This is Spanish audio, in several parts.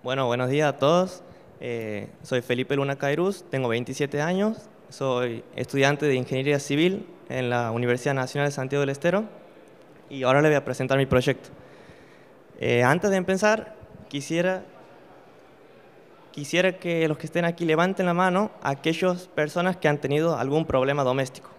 Bueno, buenos días a todos. Soy Felipe Luna Cairuz, tengo 27 años, soy estudiante de Ingeniería Civil en la Universidad Nacional de Santiago del Estero y ahora les voy a presentar mi proyecto. Antes de empezar, quisiera que los que estén aquí levanten la mano a aquellas personas que han tenido algún problema doméstico.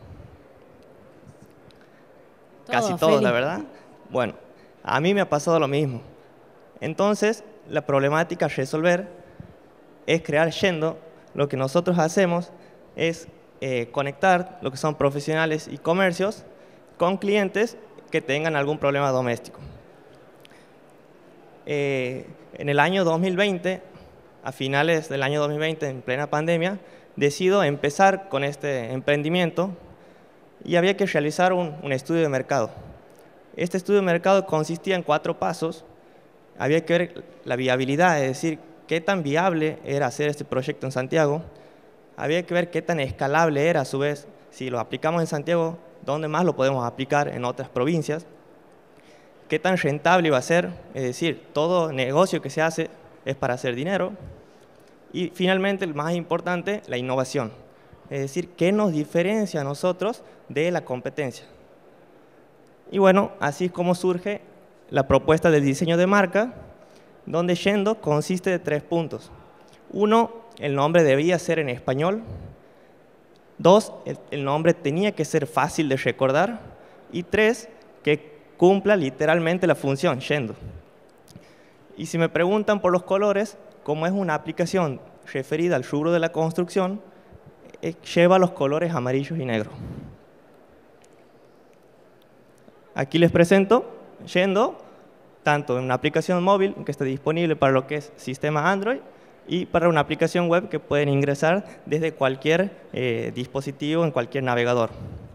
Casi todos, la verdad. Bueno, a mí me ha pasado lo mismo. Entonces, la problemática a resolver es crear Yendo. Lo que nosotros hacemos es conectar lo que son profesionales y comercios con clientes que tengan algún problema doméstico. En el año 2020, a finales del año 2020, en plena pandemia, decido empezar con este emprendimiento y había que realizar un estudio de mercado. Este estudio de mercado consistía en 4 pasos. Había que ver la viabilidad, es decir, qué tan viable era hacer este proyecto en Santiago. Había que ver qué tan escalable era, a su vez, si lo aplicamos en Santiago, dónde más lo podemos aplicar en otras provincias. Qué tan rentable iba a ser, es decir, todo negocio que se hace es para hacer dinero. Y finalmente, el más importante, la innovación. Es decir, qué nos diferencia a nosotros de la competencia. Y bueno, así es como surge la propuesta del diseño de marca, donde Yendo consiste de 3 puntos. 1, el nombre debía ser en español. 2, el nombre tenía que ser fácil de recordar. Y 3, que cumpla literalmente la función Yendo. Y si me preguntan por los colores, como es una aplicación referida al rubro de la construcción, lleva los colores amarillos y negros. Aquí les presento Yendo, tanto en una aplicación móvil que está disponible para lo que es sistema Android y para una aplicación web que pueden ingresar desde cualquier dispositivo, en cualquier navegador.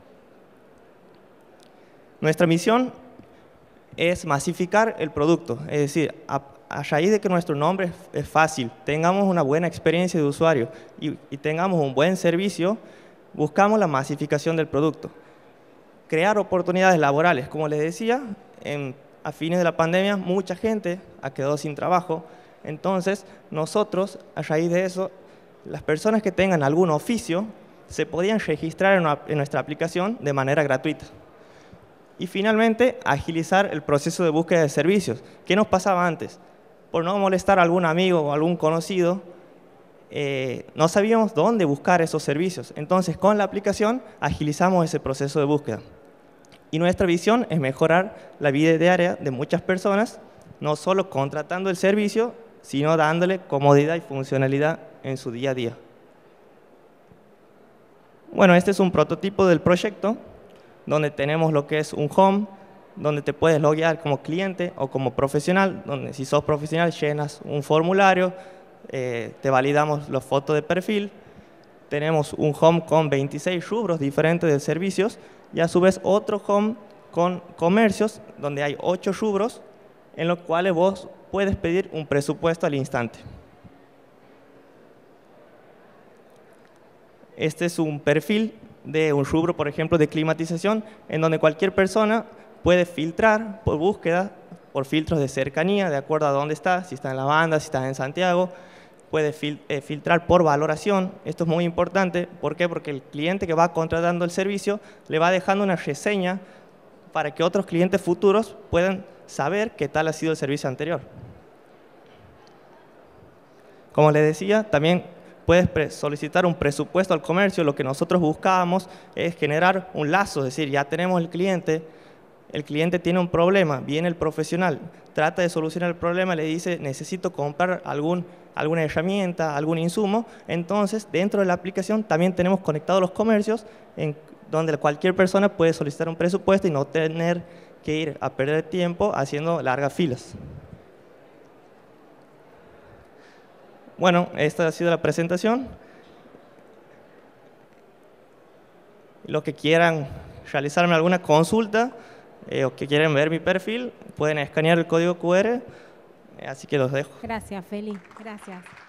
Nuestra misión es masificar el producto, es decir, a raíz de que nuestro nombre es fácil, tengamos una buena experiencia de usuario y tengamos un buen servicio, buscamos la masificación del producto. Crear oportunidades laborales, como les decía, a fines de la pandemia mucha gente ha quedado sin trabajo, entonces nosotros, a raíz de eso, las personas que tengan algún oficio se podían registrar en nuestra aplicación de manera gratuita. Y finalmente, agilizar el proceso de búsqueda de servicios. ¿Qué nos pasaba antes? Por no molestar a algún amigo o algún conocido, no sabíamos dónde buscar esos servicios. Entonces, con la aplicación, agilizamos ese proceso de búsqueda. Y nuestra visión es mejorar la vida diaria de muchas personas, no solo contratando el servicio, sino dándole comodidad y funcionalidad en su día a día. Bueno, este es un prototipo del proyecto, donde tenemos lo que es un home, donde te puedes loguear como cliente o como profesional, donde si sos profesional llenas un formulario, te validamos las fotos de perfil, tenemos un home con 26 rubros diferentes de servicios y a su vez otro home con comercios donde hay 8 rubros en los cuales vos puedes pedir un presupuesto al instante. Este es un perfil de un rubro, por ejemplo, de climatización, en donde cualquier persona puede filtrar por búsqueda, por filtros de cercanía, de acuerdo a dónde está, si está en la banda, si está en Santiago. Puede filtrar por valoración. Esto es muy importante. ¿Por qué? Porque el cliente que va contratando el servicio le va dejando una reseña para que otros clientes futuros puedan saber qué tal ha sido el servicio anterior. Como les decía, también puedes solicitar un presupuesto al comercio. Lo que nosotros buscábamos es generar un lazo, es decir, ya tenemos el cliente tiene un problema, viene el profesional, trata de solucionar el problema, le dice necesito comprar alguna herramienta, algún insumo. Entonces, dentro de la aplicación también tenemos conectados los comercios donde cualquier persona puede solicitar un presupuesto y no tener que ir a perder tiempo haciendo largas filas. Bueno, esta ha sido la presentación. Los que quieran realizarme alguna consulta o que quieren ver mi perfil, pueden escanear el código QR, así que los dejo. Gracias, Feli. Gracias.